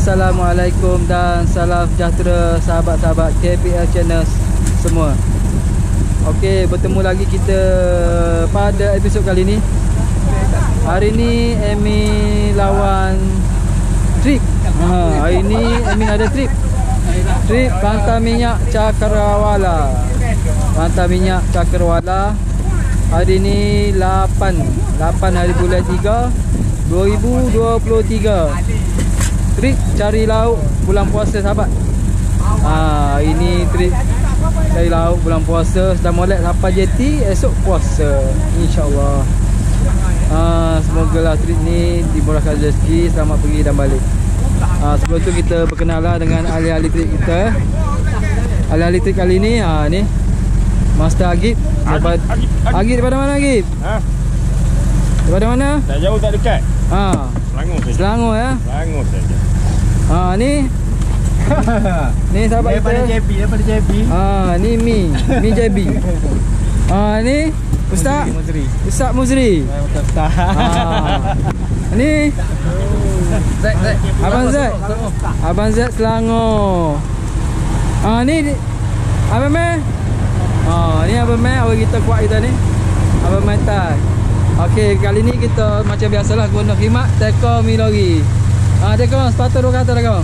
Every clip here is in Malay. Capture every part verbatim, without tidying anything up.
Assalamualaikum dan salam sejahtera sahabat-sahabat K P L Channel semua. Okey, bertemu lagi kita pada episod kali ni. Hari ni Amy lawan trip. Ha, hari ni Amy ada trip. Trip Pantai Minyak Cakrawala. Pantai Minyak Cakrawala. Hari ni lapan hari bulan tiga dua ribu dua puluh tiga. Trip cari lauk bulan puasa sahabat. Ha, ini trip cari lauk bulan puasa. Sudah molek sampai J T, esok puasa InsyaAllah. Ha, semoga lah trip ni dimurahkan rezeki, selamat pergi dan balik. Ha, sebelum tu kita berkenalan dengan ahli-ahli trip kita. Ahli-ahli trip kali ni, ha, ni Master Agib. Agib, Agib, Agib. Agib daripada mana Agib? Ha? Daripada mana? Tak jauh, tak dekat. Ha. Selangor saja. Selangor ya? Selangor saja. Ha, ni ni sahabat daripada kita. J B, daripada J B. Ha, ni Mi, Mi J B. Ha, ni Ustaz Muzri. Ustaz Muzri. Ustaz. Ha. Ni Zek, Zek. Abang Zek. Abang Zek Selangor. Ha, ni Abang Meh. Ha, ni Abang Meh, orang kita kuat kita ni. Abang Metai. Okey, kali ni kita macam biasalah guna khidmat teko mi lori. Ha, teko sepatu dua kata teko.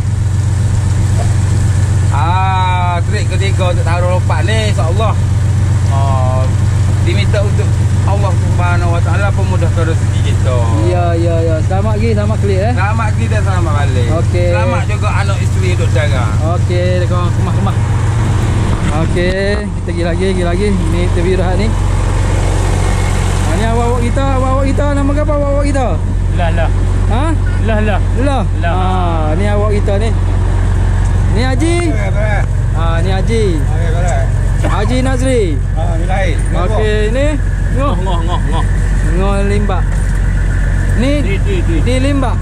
Ah, trik ketiga untuk taruh lompat ni, insya-Allah. Ah, diminta untuk Allah Subhanahu Wa Taala pemudahkan rezeki kita. Ya, ya, ya. Selamat lagi, selamat klik eh. Selamat kita selamat balik. Okey. Selamat juga anak isteri duduk jaga. Okey, teko kemah-kemah. Okey, kita pergi lagi, pergi lagi. Ni interview dah ni. Ni awak-awak kita, awak-awak kita nama apa awak-awak kita? Lah lah. Ha? Lah lah. Lah. Lah. Ha, ni awak kita ni. Ni Haji. Ha, ni Haji. Haji Nazri. Ha, ni lain. Okey, ni ngoh Ngoh, ngoh, ngoh. ngoh limbak. Ni Di, di, di. di limbak.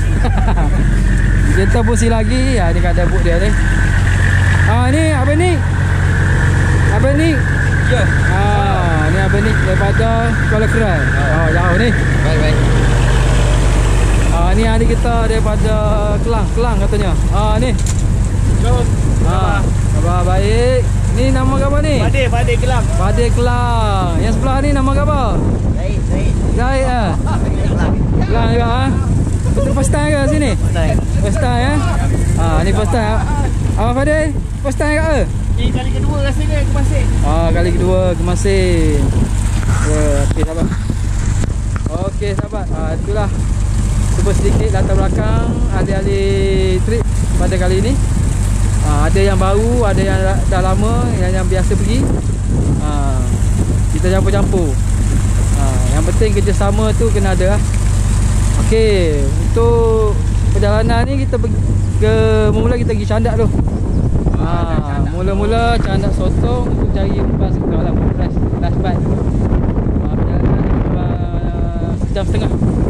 Kita busi lagi. Ha, ni kada buk dia ni. Ha, ni apa ni? Apa ni? Ya. Ha, ni apa ni daripada Kuala Kerai. Oh, jauh ni. Baik, baik. Ah, ni adik kita daripada Kelang, Kelang katanya. Ah, ni. Jom. Ah, khabar baik. Ni nama apa ni? Pade, Pade Kelang. Pade Kelang. Yang sebelah ni nama apa? Baik, baik. Zaid ah. Kelang. Kelang juga ah. Betul first time ke sini? Baik. First time ya. Ah, ni first time. Abang Pade, first time ke? Ini kali kedua rasanya ke Masih. Ah, kali kedua ke Masin. Ya, okey sahabat. Okey sahabat. Ah, itulah cuba sedikit latar belakang ahli-ahli trip pada kali ini. Ha, ada yang baru, ada yang dah lama, yang yang biasa pergi. Ha, kita campur-campur. Ha, yang penting kerjasama tu kena ada lah. Okey, untuk perjalanan ni kita pergi ke mula-mula kita pergi Candak tu. Ha, mula-mula Candak Sotong untuk cari umpan sekitar lah, last, last bite. Ha, perjalanan ni uh, sejam setengah.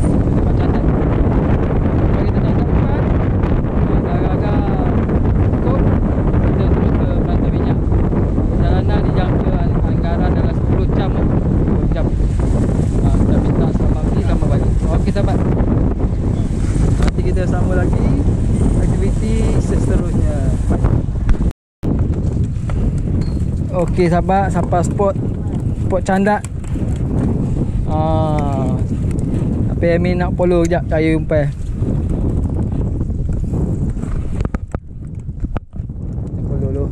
Okey sahabat, sampai spot spot Candak. Ah. Tapi Amin nak follow kejap cari umpan. Follow dulu.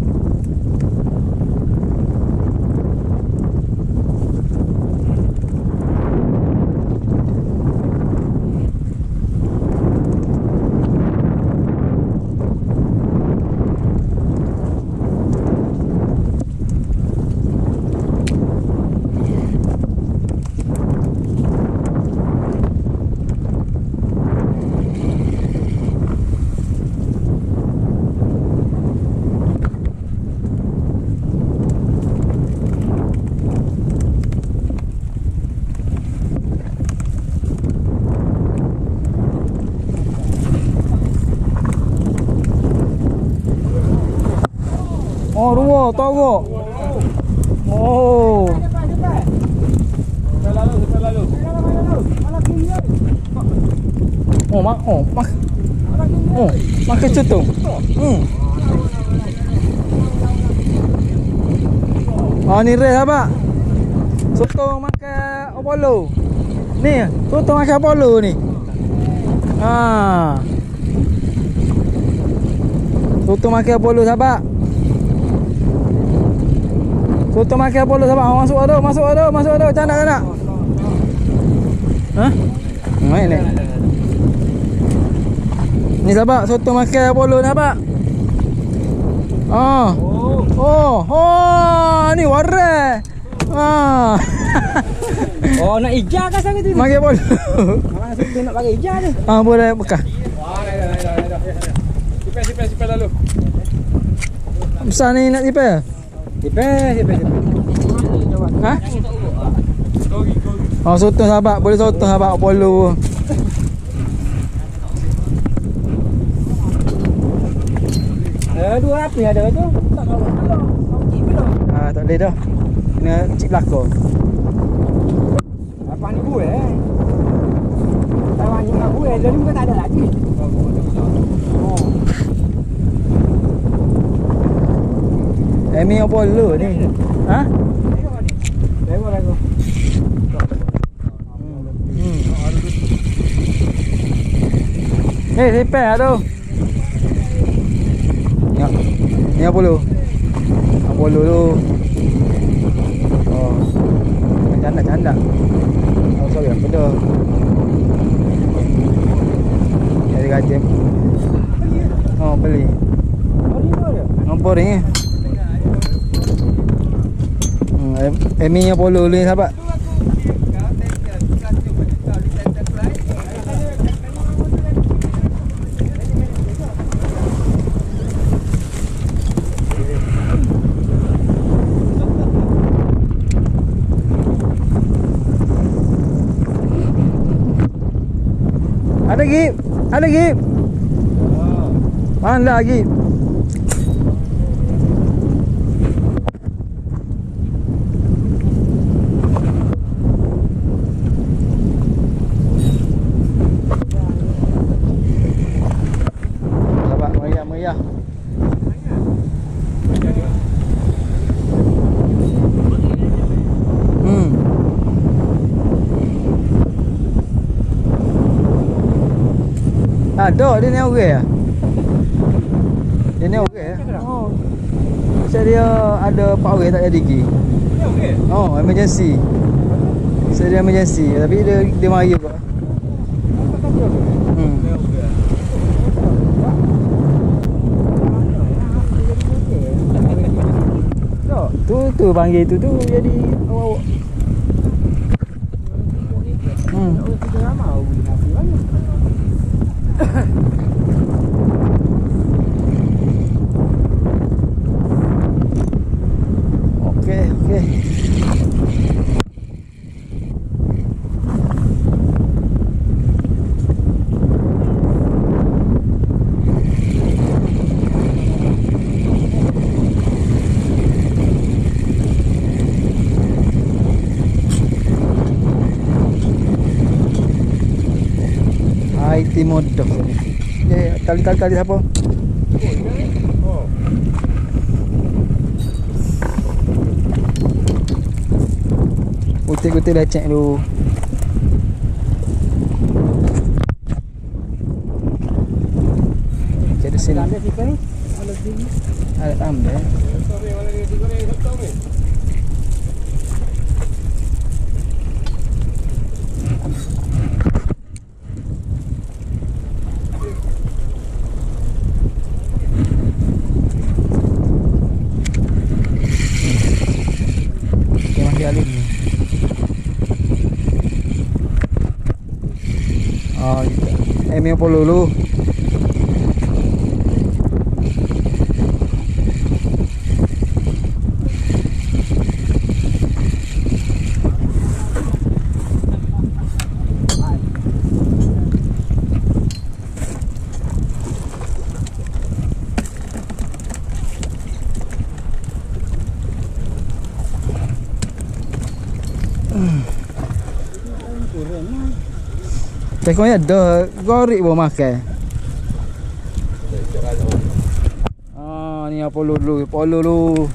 Oh, dua, tahu. Oh. Lalu, lalu. Oh, mak, oh, mak. Oh, makan soto. Hmm. Oh, ni res apa? Soto makan Apollo. Ni, soto makan Apollo ni. Ah. Soto makan Apollo sahabat. Soto makan Apollo sahabat. Oh, masuk ada, masuk ada, masuk ada. Macam nak nak? Hah? Main ni. Ni sahabat, soto makan Apollo sahabat. Ah. Oh, oh, ni warai. Ah. Oh, nak ijah kan sangat tu? Makan Apollo. Orang suka nak pakai ijah tu. Ah, boleh bekah. Wah, dah dah dah dah. Sipel sipel sipel lalu. Besar ni nak sipel? Sipel, sipel, sipel. Ha? Oh, soto sahabat, boleh soto sahabat Apollo. Eh, dua api ada tu. Tak tahu. Okey belum? Ah, tak boleh dah. Kena cip belakang. Apa ni buat eh? Tawar ni nak buat, lalu bukan tak ada lagi. Oh. Emi Apollo ni. Ha? Tengok aku. Hmm. Eh, sipel tu. Ya. Ni Apollo. Apollo tu. Oh. Canda-canda. Oh, sorry apa dah. Jadi gajem. Oh, beli. Nombor ni. Hmm, Emi Apollo ni sahabat. Ada lagi? Ada lagi? Mana lagi? Sahabat meriah-meriah. Hmm. Ada dia ni orang ah. Dia ni orang ah. Oh. Macam dia ada empat orang tak jadi pergi. Ya okey. Oh, emergency. Saya dia emergency tapi dia dia mari juga. Hmm. Tak, tu tu panggil tu tu jadi awak. Hmm. Okey, okey. I T modok ni. Eh, kali-kali kali siapa? Oh. Putih-putih lecek dulu. Jadi sini. Ada sipel ni. Ada sini. Ada tambah. Sorry, mana ni digoreng satu ni. Kali ni. Oh, gitu. Emi Apollo dulu. Tekoknya ada gorek bawa makan. Apollo dulu, Apollo dulu.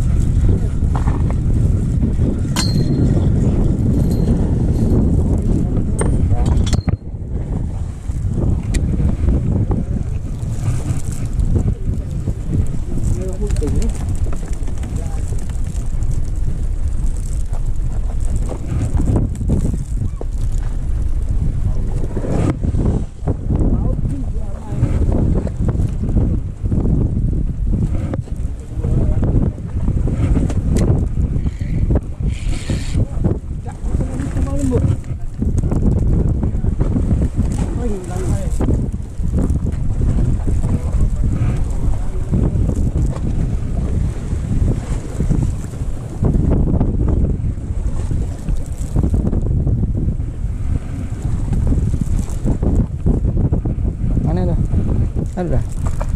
Ada.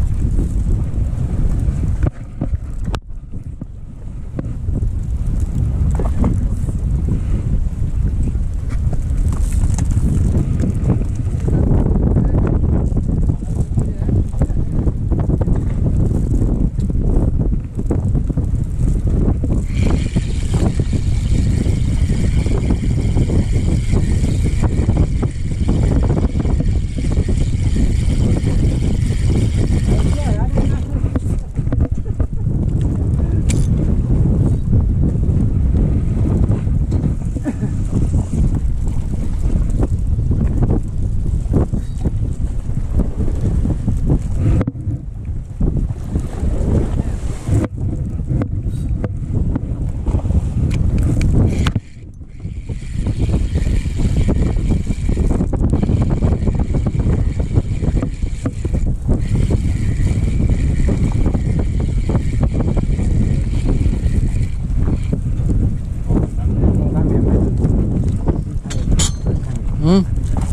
Hmm.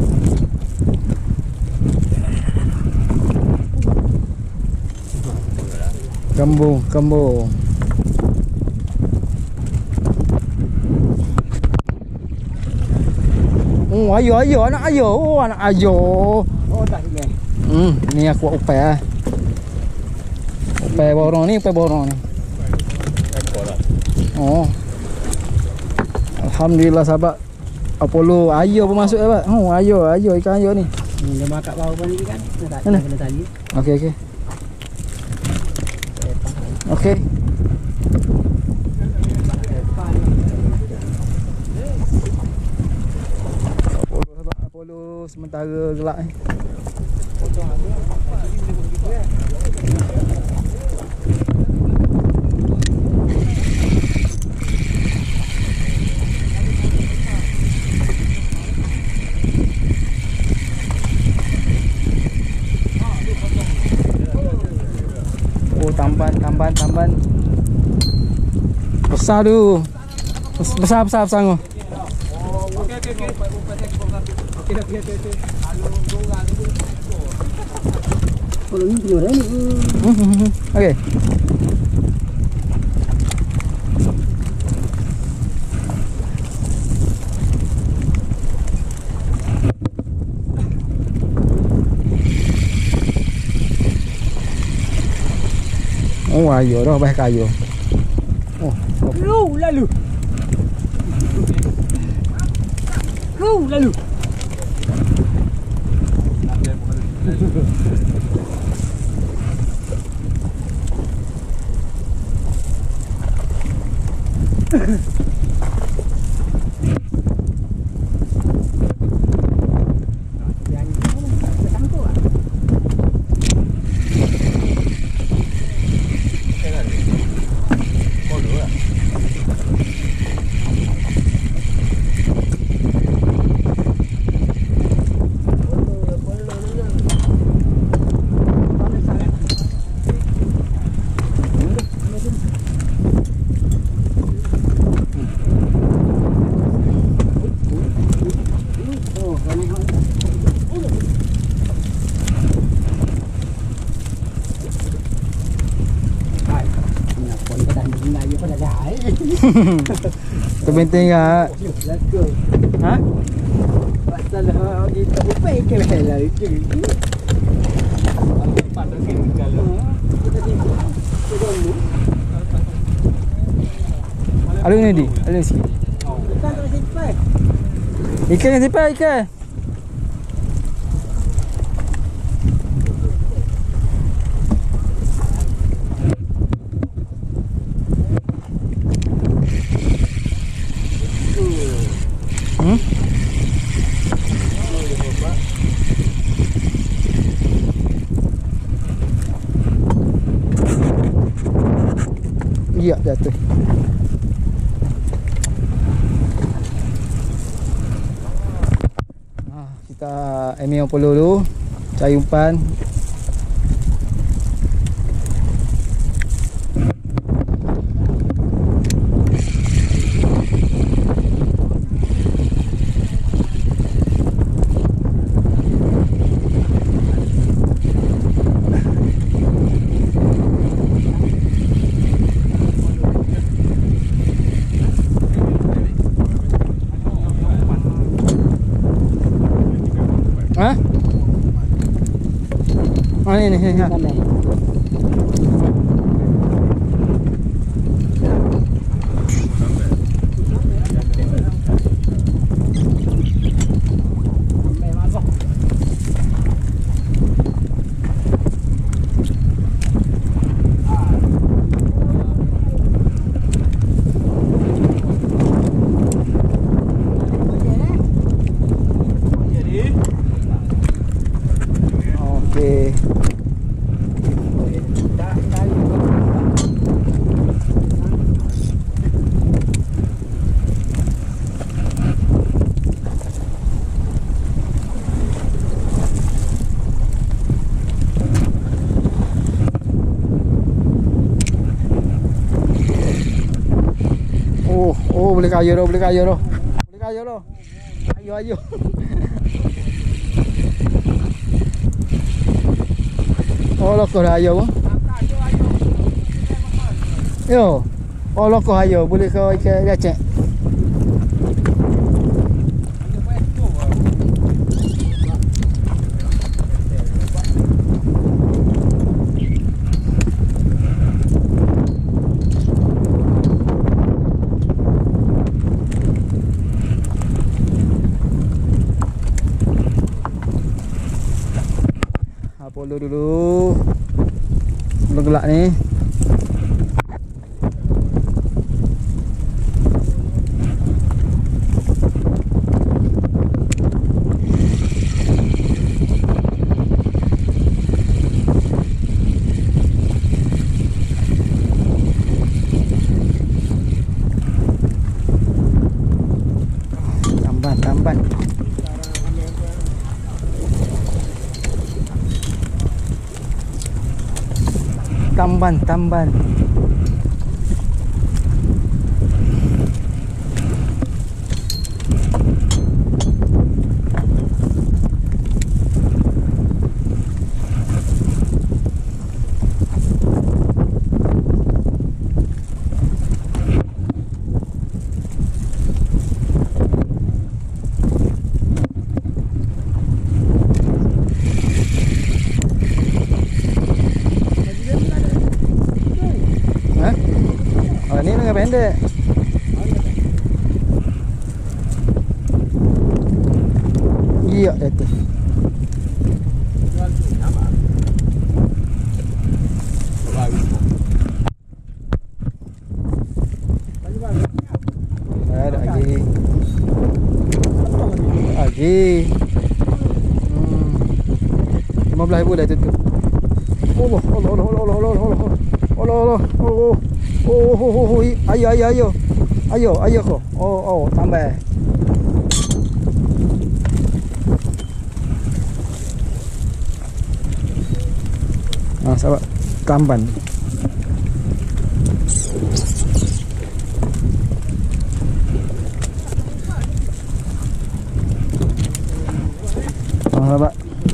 Kembung, kembung. Oh, ayo, ayo, anak ayo, oh, anak ayo. Oh, dah ni. Hmm, ni aku buat upaya. Upaya borong ni, upaya borong ni. Oh. Alhamdulillah sahabat. Apollo ayo pun masuk sahabat. Oh, ayo, ayo ikan ayo ni. Dia makan bawah pun ni kan. Tak Mana? kena tali. Okey, okey. Okey. Apollo sahabat, Apollo sementara gelak ni. Oh, tamban, tamban, tamban. Besar tu. Besar, besar, besar tu. Okey okey okey. Okey okey okey. Kalau ni keluar ni. Okey. Oh, ayo dah bah kayu. Oh, Lu lalu. Lu lalu. Terpenting ah. Ha? Pasal kita upay ke lah itu. Pada sini kalau. Ada ni di, ada ni sikit. Ikan tak simpan. Ikan yang simpan ikan. Hmm? Iya, jatuh. Ah, kita ambil yang puluh dulu. Cari umpan. Hah? Oh ini ni. ni. Okey. Oh, oh boleh kaya dah, boleh kaya dah. Boleh kaya dah. Ayo, ayo. Oh lokoh dah ayo. Yo. Oh lokoh ayo, boleh kau ikan gacek. Polo dulu. Belum gelak ni. Tamban, tamban. Tamban, tamban. Ni lengan pendek. Iya itu. Ada lagi. Lagi. Hmm. lima belas ribu dah itu tu. Allah, Allah, Allah, Allah, Allah, Allah, Allah. Allah, Allah. Oh. Oh, oh, oh, oh, ayo, ayo, ayo, ayo, ayo kok. Oh, oh, tambah. Nah, sahabat, tamban. Nah, sahabat.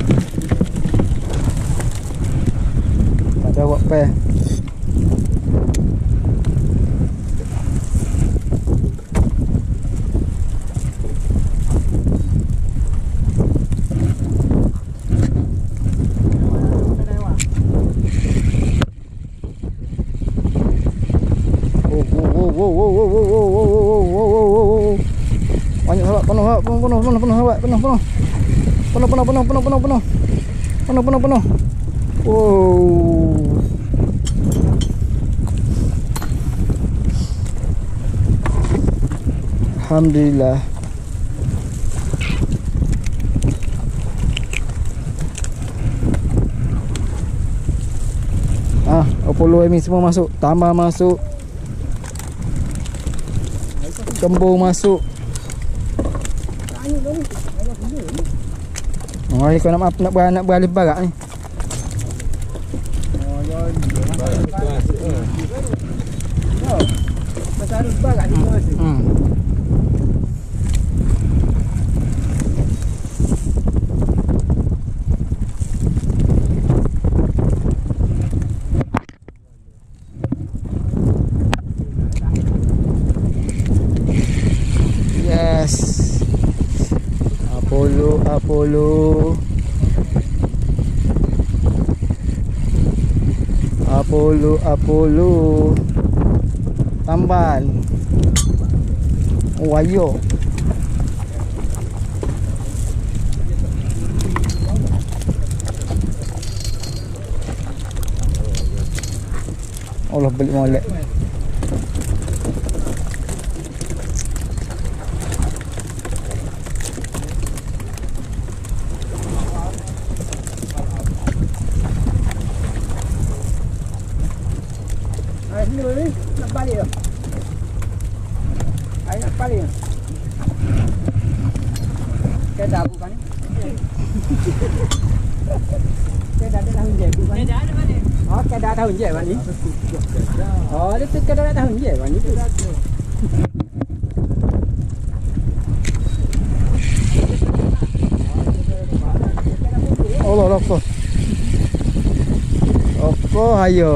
Tak jawab pe. penuh penuh. Penuh penuh penuh penuh penuh penuh. Penuh penuh penuh. Wow. Alhamdulillah. Ah, Apollo ini semua masuk, tambah masuk. Kembung masuk. Oh, ni kau nak nak ber, nak beralih barak ni. Oh, ya. Pasal barak ni masuk. Hmm. Apollo, Apollo, Apollo, Apollo, Tamban, oh ayo, Allah beli molek. Ni nak balik dah. Ai nak balik. Kedah bukan ni. Kedah ada tahun je bukan. Kedah ada mana? Oh, kedah tahun je bukan ni. Oh, dia tu kedah tahun je bukan ni tu. Allah rokok. Rokok ayo.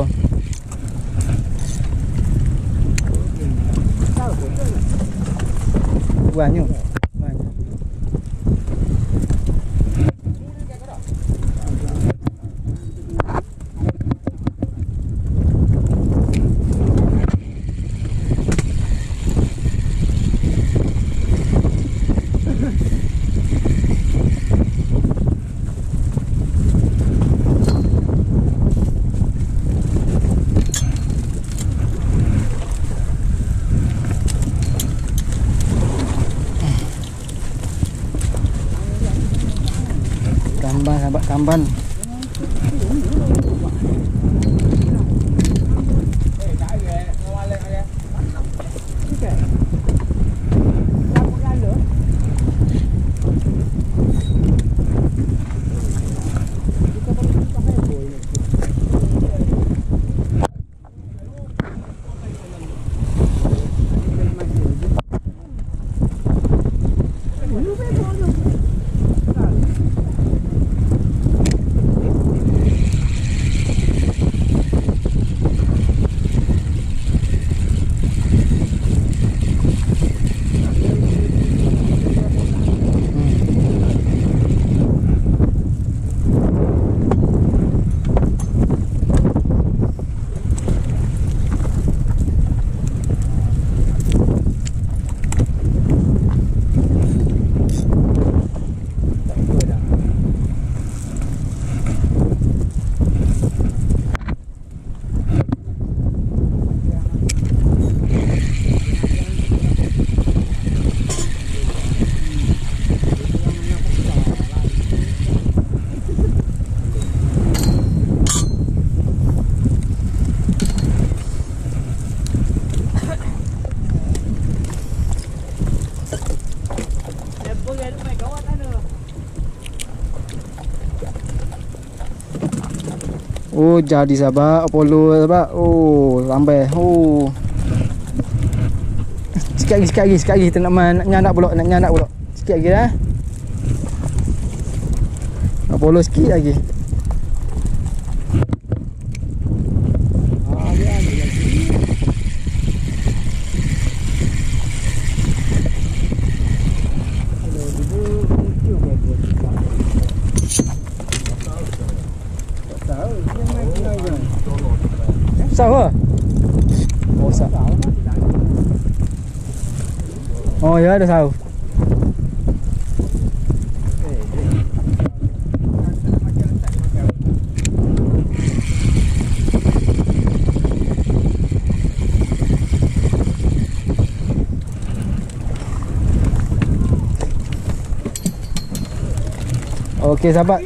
Banyak. Banyak. Tamban, sahabat tamban. Oh, jadi sahabat Apollo sahabat. Oh, sampai. Oh. Sikit lagi, sikit lagi, sikit lagi kita nak nak nyandak pula, nak nyandak pula. Sikit lagi dah. Apollo sikit lagi. Ah, dia ambil lagi. Kalau dulu mesti buat buat. Tahu, dia main kena je. Sah ke? Oh, sah. Oh, ya ada sah. Okey sahabat.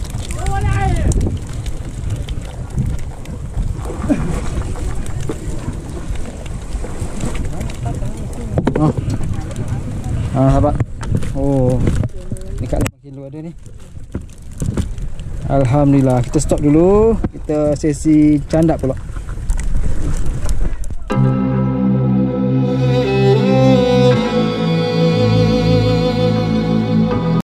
Oh. Ah sahabat. Oh. Dekat lapan kilo ada ni. Alhamdulillah. Kita stop dulu. Kita sesi candak pula.